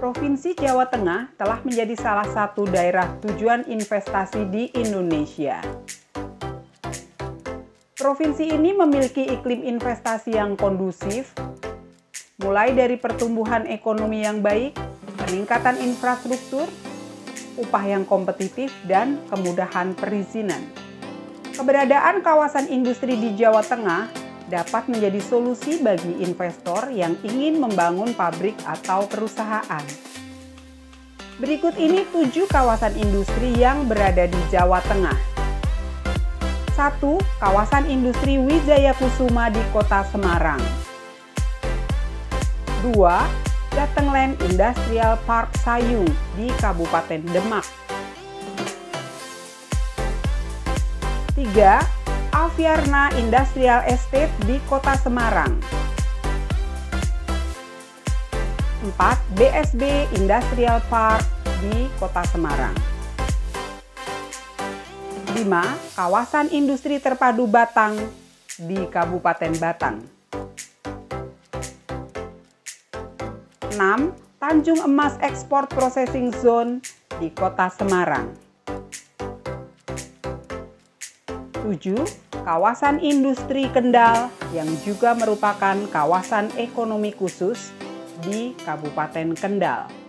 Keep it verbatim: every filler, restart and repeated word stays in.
Provinsi Jawa Tengah telah menjadi salah satu daerah tujuan investasi di Indonesia. Provinsi ini memiliki iklim investasi yang kondusif, mulai dari pertumbuhan ekonomi yang baik, peningkatan infrastruktur, upah yang kompetitif, dan kemudahan perizinan. Keberadaan kawasan industri di Jawa Tengah dapat menjadi solusi bagi investor yang ingin membangun pabrik atau perusahaan. Berikut ini tujuh kawasan industri yang berada di Jawa Tengah. satu. Kawasan industri Wijaya Kusuma di Kota Semarang. dua. Jatengland Industrial Park Sayung di Kabupaten Demak. tiga. Aviarna Industrial Estate di Kota Semarang. empat. B S B Industrial Park di Kota Semarang. lima. Kawasan Industri Terpadu Batang di Kabupaten Batang. enam. Tanjung Emas Export Processing Zone di Kota Semarang. tujuh. Kawasan Industri Kendal yang juga merupakan kawasan ekonomi khusus di Kabupaten Kendal.